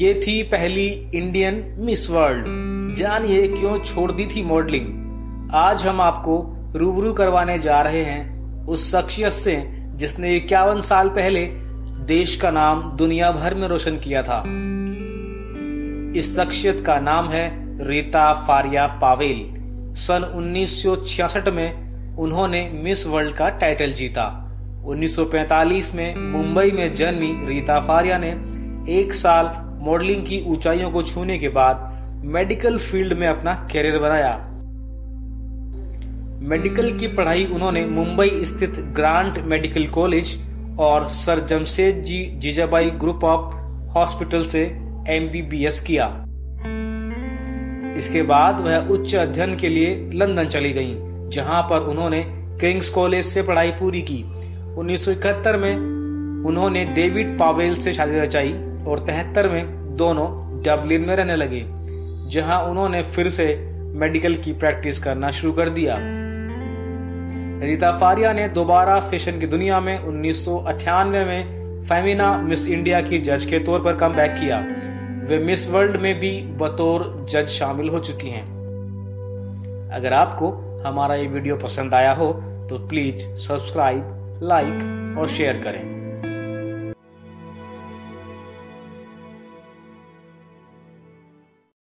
ये थी पहली इंडियन मिस वर्ल्ड। जानिए क्यों छोड़ दी थी मॉडलिंग। आज हम आपको रूबरू करवाने जा रहे हैं उस शख्सियत से जिसने 51 साल पहले देश का नाम दुनिया भर में रोशन किया था। इस शख्सियत का नाम है रीता फारिया पावेल। सन 1966 में उन्होंने मिस वर्ल्ड का टाइटल जीता। 1945 में मुंबई में जन्मी रीता फारिया ने 1 साल मॉडलिंग की ऊंचाइयों को छूने के बाद मेडिकल फील्ड में अपना कैरियर बनाया। मेडिकल की पढ़ाई उन्होंने मुंबई स्थित ग्रांट मेडिकल कॉलेज और sir Jamsetjee Jejeebhoy group of hospital से MBBS किया। इसके बाद वह उच्च अध्ययन के लिए लंदन चली गईं, जहां पर उन्होंने किंग्स कॉलेज से पढ़ाई पूरी की। 1971 में उन्होंने डेविड पावेल से शादी रचाई और 73 में दोनों डबलिन में रहने लगे, जहां उन्होंने फिर से मेडिकल की प्रैक्टिस करना शुरू कर दिया। रीता फारिया ने दोबारा फैशन की दुनिया में 1998 में फेमिना मिस इंडिया की जज के तौर पर कमबैक किया। वे मिस वर्ल्ड में भी बतौर जज शामिल हो चुकी हैं। अगर आपको हमारा ये वीडियो पसंद आया हो तो प्लीज सब्सक्राइब, लाइक और शेयर करें।